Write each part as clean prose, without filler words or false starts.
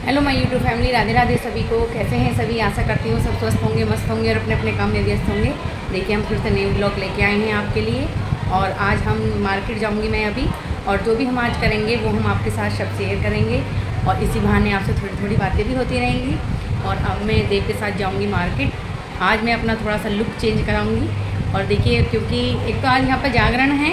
Hello my YouTube family, Radhe Radhe सभी को। कैसे हैं सभी? आशा करती हूँ सब स्वस्थ होंगे, मस्त होंगे और अपने अपने काम में व्यस्त होंगे। देखिए हम फिर से नए ब्लॉग लेके आए हैं आपके लिए। और आज हम मार्केट जाऊँगी मैं अभी, और जो भी हम आज करेंगे वो हम आपके साथ सब शेयर करेंगे। और इसी बहाने आपसे थोड़ी थोड़ी बातें भी होती रहेंगी। और अब मैं देव के साथ जाऊँगी मार्केट। आज मैं अपना थोड़ा सा लुक चेंज कराऊँगी। और देखिए, क्योंकि एक तो आज यहाँ पर जागरण है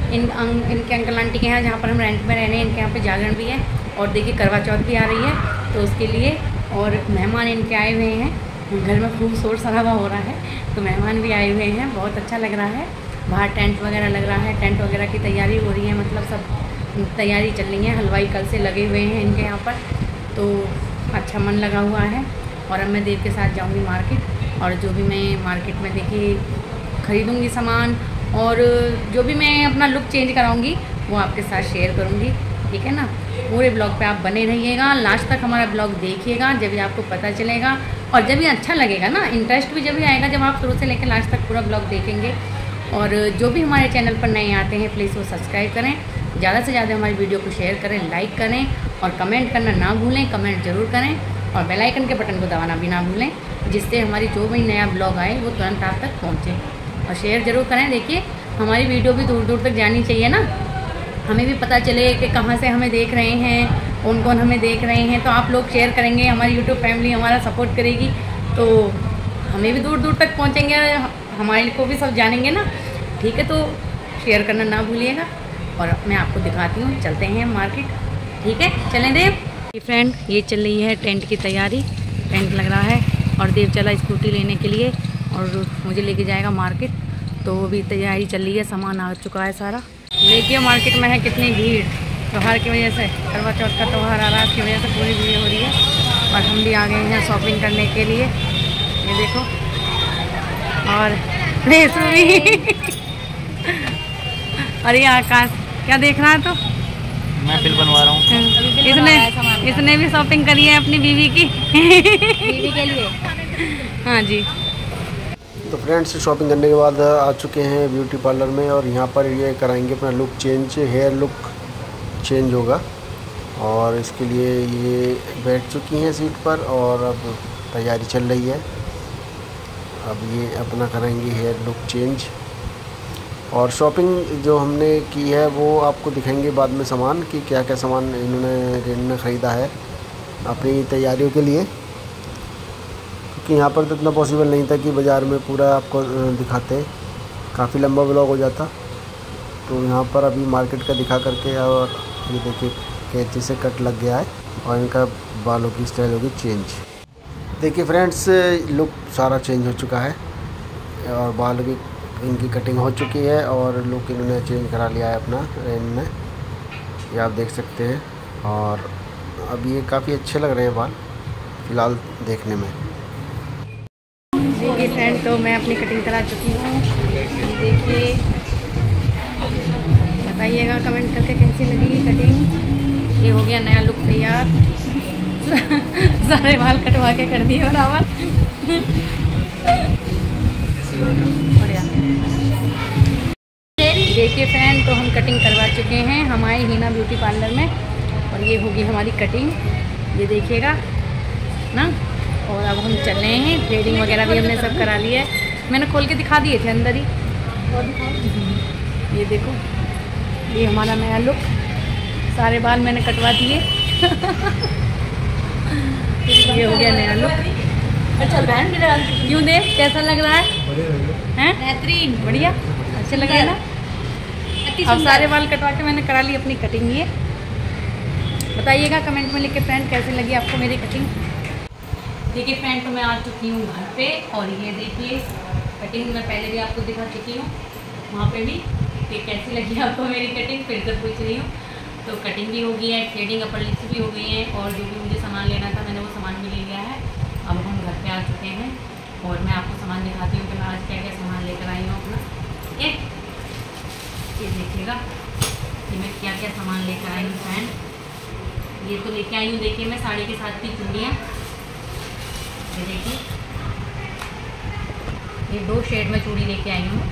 इनके अंकल आंटी के यहाँ, जहाँ पर हम रेंट में रह रहे हैं, इनके यहाँ पे जागरण भी है। और देखिए करवा चौथ भी आ रही है, तो उसके लिए और मेहमान इनके आए हुए हैं। घर में खूब शोर शराबा हो रहा है, तो मेहमान भी आए हुए हैं। बहुत अच्छा लग रहा है। बाहर टेंट वगैरह लग रहा है, टेंट वगैरह की तैयारी हो रही है, मतलब सब तैयारी चल रही है। हलवाई कल से लगे हुए हैं इनके यहाँ पर, तो अच्छा मन लगा हुआ है। और अब मैं देव के साथ जाऊँगी मार्केट, और जो भी मैं मार्केट में देखिए ख़रीदूँगी सामान, और जो भी मैं अपना लुक चेंज कराऊँगी वो आपके साथ शेयर करूँगी, ठीक है ना। पूरे ब्लॉग पे आप बने रहिएगा, लास्ट तक हमारा ब्लॉग देखिएगा, जब भी आपको पता चलेगा और जब भी अच्छा लगेगा ना, इंटरेस्ट भी जब भी आएगा जब आप शुरू से लेकर लास्ट तक पूरा ब्लॉग देखेंगे। और जो भी हमारे चैनल पर नए आते हैं प्लीज़ वो सब्सक्राइब करें, ज़्यादा से ज़्यादा हमारी वीडियो को शेयर करें, लाइक करें, और कमेंट करना ना भूलें। कमेंट ज़रूर करें, और बेल आइकन के बटन को दबाना भी ना भूलें, जिससे हमारी जो भी नया ब्लॉग आए वो तुरंत आप तक पहुँचे। और शेयर ज़रूर करें। देखिए हमारी वीडियो भी दूर दूर तक जानी चाहिए ना, हमें भी पता चले कि कहाँ से हमें देख रहे हैं, कौन कौन हमें देख रहे हैं। तो आप लोग शेयर करेंगे, हमारी यूट्यूब फैमिली हमारा सपोर्ट करेगी, तो हमें भी दूर दूर तक पहुँचेंगे, हमारे को भी सब जानेंगे ना, ठीक है। तो शेयर करना ना भूलिएगा। और मैं आपको दिखाती हूँ, चलते हैं मार्केट, ठीक है। चलें देव। फ्रेंड, ये चल रही है टेंट की तैयारी, टेंट लग रहा है, और देव चला स्कूटी लेने के लिए और मुझे लेके जाएगा मार्केट। तो वो भी तैयारी चल रही है, सामान आ चुका है सारा। देखिए मार्केट में है कितनी भीड़, त्यौहार की वजह से, करवा चौथ का त्यौहार आ रहा है, उसकी वजह से पूरी भीड़ हो रही है। और हम भी आ गए हैं शॉपिंग करने के लिए, ये देखो। और और ये आकाश क्या देख रहा है? तो मैं बिल बनवा रहा हूँ। इसने भी शॉपिंग करी है अपनी बीवी की बीवी के लिए। हाँ जी। तो फ्रेंड्स, शॉपिंग करने के बाद आ चुके हैं ब्यूटी पार्लर में, और यहाँ पर ये कराएंगे अपना look change, hair look change होगा। और इसके लिए ये बैठ चुकी हैं सीट पर, और अब तैयारी चल रही है। अब ये अपना कराएंगे हेयर लुक चेंज। और शॉपिंग जो हमने की है वो आपको दिखाएंगे बाद में सामान, कि क्या क्या सामान इन्होंने ख़रीदा है अपनी तैयारियों के लिए, कि यहाँ पर तो इतना पॉसिबल नहीं था कि बाज़ार में पूरा आपको दिखाते, काफ़ी लंबा ब्लॉग हो जाता। तो यहाँ पर अभी मार्केट का दिखा करके, और ये देखिए कैंची से कट लग गया है, और इनका बालों की स्टाइल होगी चेंज। देखिए फ्रेंड्स, लुक सारा चेंज हो चुका है, और बालों की इनकी कटिंग हो चुकी है, और लुक इन्होंने चेंज करा लिया है अपना रेन में, ये आप देख सकते हैं। और अब ये काफ़ी अच्छे लग रहे हैं बाल फ़िलहाल देखने में। देखिए फ्रेंड, तो मैं अपनी कटिंग करा चुकी हूँ। देखिए बताइएगा कमेंट करके कैसी लगी कटिंग। ये हो गया नया लुक तैयार सारे बाल कटवा के कर दिए बराबर बढ़िया। देखिए फ्रेंड, तो हम कटिंग करवा चुके हैं हमारे हीना ब्यूटी पार्लर में, और ये होगी हमारी कटिंग, ये देखिएगा ना। और अब हम चल रहे हैं, थ्रेडिंग वगैरह भी हमने सब करा ली है, मैंने खोल के दिखा दिए थे अंदर ही। ये देखो, ये हमारा नया लुक, सारे बाल मैंने कटवा दिए ये हो गया नया लुक। अच्छा बहन, क्यों दे, कैसा लग रहा है? बेहतरीन, बढ़िया, अच्छा लग रहा है ना। अब सारे बाल कटवा के मैंने करा ली अपनी कटिंग। ये बताइएगा कमेंट में लिख के फ्रेंड कैसी लगी आपको मेरी कटिंग। देखिए फ्रेंड, तो मैं आ चुकी हूँ घर पे, और ये देखिए कटिंग मैं पहले भी आपको दिखा चुकी हूँ वहाँ पे भी, कि कैसी लगी आपको मेरी कटिंग, फिर से पूछ रही हूँ। तो कटिंग भी हो गई है, थ्रेडिंग अपर लिप्स भी हो गई है, और जो भी मुझे सामान लेना था मैंने वो सामान भी ले लिया है। अब हम घर पे आ चुके हैं, और मैं आपको सामान दिखाती हूँ कि मैं आज क्या क्या सामान लेकर आई हूँ अपना। ये देखिएगा कि मैं क्या क्या सामान लेकर आई हूँ फ्रेंड। ये तो लेके आई हूँ, देखिए मैं साड़ी के साथ की चूड़ियाँ, ये देखिए ये 2 शेड में चूड़ी लेके आई हूँ।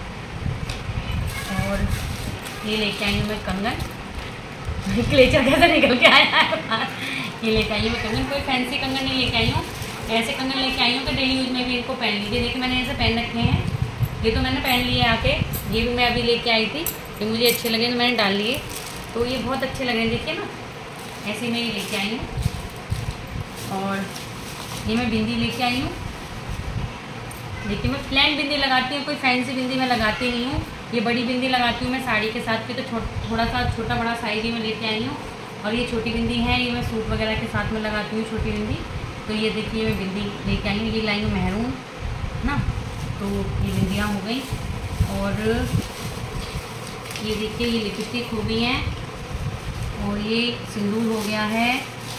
और ये लेके आई हूँ मैं कंगन, क्लेचर कैसे निकल के आया है। ये लेके आई हूँ मैं कंगन। कोई फैंसी कंगन नहीं लेके आई हूँ, ऐसे कंगन लेके आई हूँ कि डेली यूज में भी इनको पहन लीजिए। देखिए मैंने ऐसे पहन रखे हैं, ये तो मैंने पहन लिए आके, ये भी मैं अभी लेके आई थी, ये मुझे अच्छे लगे तो मैंने डाल लिए, तो ये बहुत अच्छे लगे। देखिए ना, ऐसे मैं ये लेके आई हूँ। और ये मैं बिंदी लेके आई हूँ। देखिए मैं प्लेन बिंदी लगाती हूँ, कोई फैंसी बिंदी मैं लगाती नहीं हूँ। ये बड़ी बिंदी लगाती हूँ मैं साड़ी के साथ की, तो थोड़ा सा छोटा बड़ा साइज ही मैं लेके आई हूँ। और ये छोटी बिंदी है, ये मैं सूट वगैरह के साथ में लगाती हूँ छोटी बिंदी। तो ये देखिए मैं बिंदी लेके आई हूँ, ये लाई हूँ मेहरून ना, तो ये बिंदियाँ हो गई। और ये देखिए ये लिपस्टिक हो गई हैं, और ये सिंदूर हो गया है।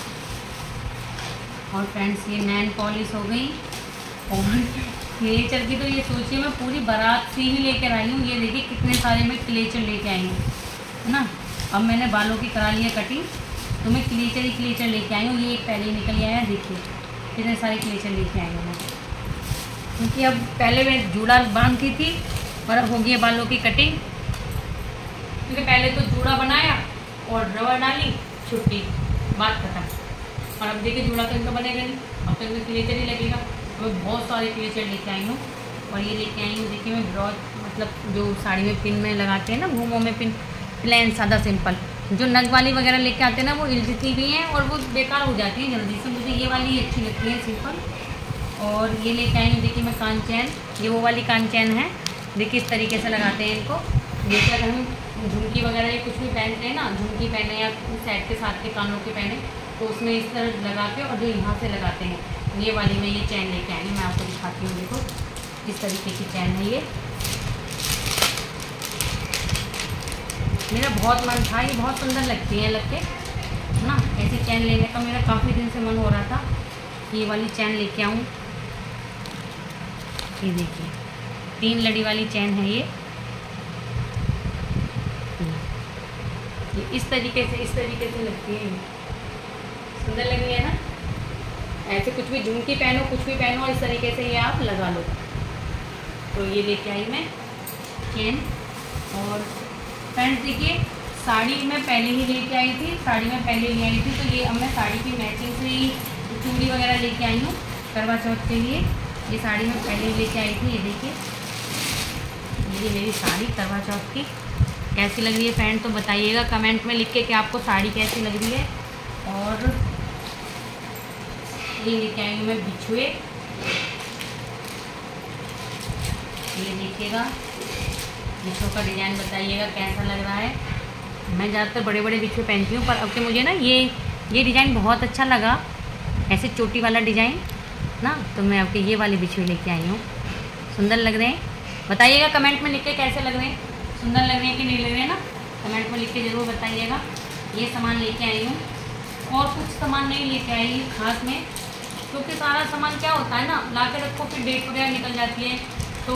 और फ्रेंड्स ये नैन पॉलिश हो गई। और क्लेचर की तो ये सोचिए मैं पूरी बारात से ही लेकर आई हूँ। ये देखिए कितने सारे मैं क्लेचर लेके आई हूँ, है ना। अब मैंने बालों की करा ली है कटिंग, तो मैं क्लेचर ही क्लेचर लेके आई हूँ। ये एक पहले ही निकल आया है, देखिए कितने सारे क्लेचर लेके आई हूँ मैं, क्योंकि अब पहले मैं जूड़ा बांधती थी और अब हो गई है बालों की कटिंग। क्योंकि पहले तो जूड़ा बनाया और रबर डाली, छुट्टी, बात खत्म। और अब देखिए जूड़ा तो इनका बनेगा नहीं, अब तो इनका क्लेचर ही लगेगा। मैं बहुत सारे क्लेचर लेके आई हूँ। और ये लेके आई हूँ देखिए मैं ब्रॉच, मतलब जो साड़ी में पिन में लगाते हैं ना, घूमों में पिन, प्लेन सादा सिंपल। जो नग वाली वगैरह लेके आते हैं ना, वो इलझती भी हैं और वो बेकार हो जाती हैं जल्दी से। मुझे ये वाली अच्छी लगती है सिंपल। और ये लेके आई हूँ देखिए मैं कान चैन, ये वो वाली कान चैन है। देखिए इस तरीके से लगाते हैं इनको। जैसे अगर हम झुमकी वगैरह या कुछ भी पहनते हैं ना, झुमकी पहने या सेट के साथ के कानों के पहने, तो उसमें इस तरह लगा के, और जो यहाँ से लगाते हैं, ये वाली मैं ये चैन लेके आई हूँ। मैं आपको दिखाती हूँ, देखो इस तरीके की चैन है ये। मेरा बहुत मन था, ये बहुत सुंदर लगती है लग के ना, ऐसी चैन लेने का मेरा काफ़ी दिन से मन हो रहा था, ये वाली चैन लेके आऊँ। ये देखिए 3 लड़ी वाली चैन है ये इस तरीके से लगती है, सुंदर लग रही है ना। ऐसे कुछ भी झुमकी पहनो, कुछ भी पहनो, इस तरीके से ये आप लगा लो। तो ये लेके आई मैं चेन। और फ्रेंड्स देखिए साड़ी मैं पहले ही लेके आई थी, साड़ी में पहले ले आई थी, तो ये अब मैं साड़ी की मैचिंग से ही चूड़ी वगैरह लेके आई हूँ करवा चौथ के लिए। ये साड़ी मैं पहले ही लेके आई थी, ये देखिए ये मेरी साड़ी करवा चौथ की। कैसी लग रही है फ्रेंड तो बताइएगा कमेंट में लिख के कि आपको साड़ी कैसी लग रही है। और ये लेके आई हूँ मैं बिछुए, ये देखिएगा बिछुओं का डिज़ाइन बताइएगा कैसा लग रहा है। मैं ज़्यादातर बड़े बड़े बिछुए पहनती हूँ, पर अब के मुझे ना ये डिज़ाइन बहुत अच्छा लगा, ऐसे चोटी वाला डिज़ाइन ना, तो मैं अब के ये वाले बिछुए लेके आई हूँ। सुंदर लग रहे हैं, बताइएगा कमेंट में लिख के कैसे लग रहे हैं, सुंदर लग रहे हैं कि नहीं लग रहे हैं ना, कमेंट में लिख के ज़रूर बताइएगा। ये सामान लेके आई हूँ, और कुछ सामान नहीं लेके आई खास में, क्योंकि सारा सामान क्या होता है ना, ला के रखो फिर डेट वगैरह निकल जाती है, तो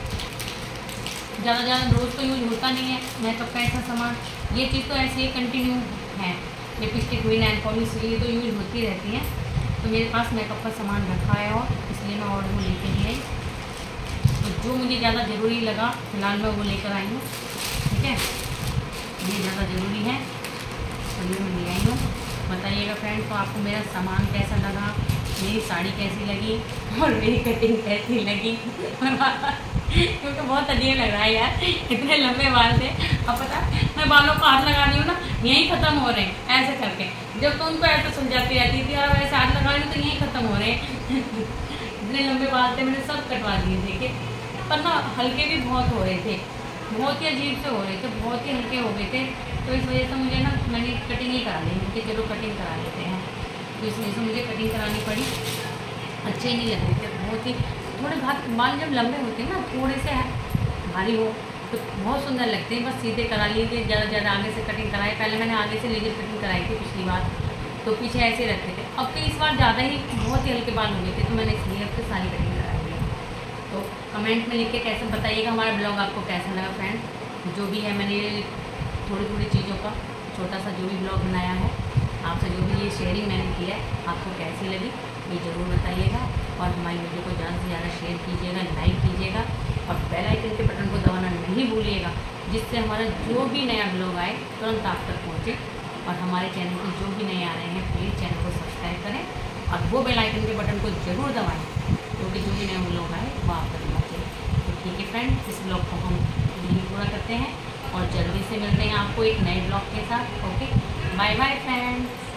ज़्यादा रोज़ तो यूज होता नहीं है मेकअप का ऐसा सामान। ये चीज़ तो ऐसे ही कंटिन्यू है, लिपस्टिक हुई, नैन पॉलिश हुई, तो यूज होती रहती है। तो मेरे पास मेकअप का सामान रखा है, और इसलिए मैं और वो लेके नहीं आई। तो जो मुझे ज़्यादा ज़रूरी लगा फिलहाल मैं वो लेकर आई हूँ, ठीक है। ये ज़्यादा ज़रूरी है तो ये मैं ले आई हूँ। बताइएगा फ्रेंड्स तो आपको मेरा सामान कैसा लगा, मेरी साड़ी कैसी लगी, और मेरी कटिंग कैसी लगी क्योंकि बहुत अजीब लग रहा है यार, इतने लंबे बाल थे। अब पता मैं बालों को हाथ लगा रही हूँ ना, यहीं ख़त्म हो रहे हैं ऐसे करके। जब तो उनको ऐसे सुलझाती रहती थी, और वैसे हाथ लगा रही हूँ तो यहीं ख़त्म हो रहे हैं इतने लंबे बाल थे, मैंने सब कटवा दिए देखे, पर ना हल्के भी बहुत हो रहे थे, बहुत ही अजीब से हो रहे थे, बहुत ही हल्के हो गए थे। तो इस वजह से मुझे ना मैंने कटिंग ही करा ली, क्योंकि चलो कटिंग करा लेते हैं, तो इस वजह से मुझे कटिंग करानी पड़ी। अच्छे ही नहीं लग रहे थे, बहुत ही थोड़े बाल जब लंबे होते हैं ना, थोड़े से भारी हो तो बहुत सुंदर लगते हैं। बस सीधे करा लीजिए, ज़्यादा आगे से कटिंग कराई। पहले मैंने आगे से लेजर कटिंग कराई थी पिछली बार, तो पीछे ऐसे रखते थे। अब तो इस बार ज़्यादा ही बहुत ही हल्के बाल हो गए थे, तो मैंने इसलिए अब तो सारी कटिंग कराई है। तो कमेंट में लिख के कैसे बताइएगा हमारा ब्लॉग आपको कैसा लगा फ्रेंड। जो भी है मैंने थोड़ी चीज़ों का छोटा सा जो भी ब्लॉग बनाया है, आपसे जो भी ये शेयरिंग मैंने की है, आपको कैसी लगी ये ज़रूर बताइएगा। और हमारी वीडियो को ज़्यादा से ज़्यादा शेयर कीजिएगा, लाइक कीजिएगा, और बेल आइकन के बटन को दबाना नहीं भूलिएगा, जिससे हमारा जो भी नया ब्लॉग आए तुरंत आप तक पहुँचे। और हमारे चैनल को जो भी नए आ रहे हैं प्लीज़ चैनल को वो बेल आइकन के बटन को जरूर दबाएं, क्योंकि जो भी नए ब्लॉग आए वो आप तक पहुँचे। तो ठीक है फ्रेंड्स, इस ब्लॉग को हम यहीं पूरा करते हैं और जल्दी से मिलते हैं आपको एक नए ब्लॉग के साथ। Okay, bye bye friends.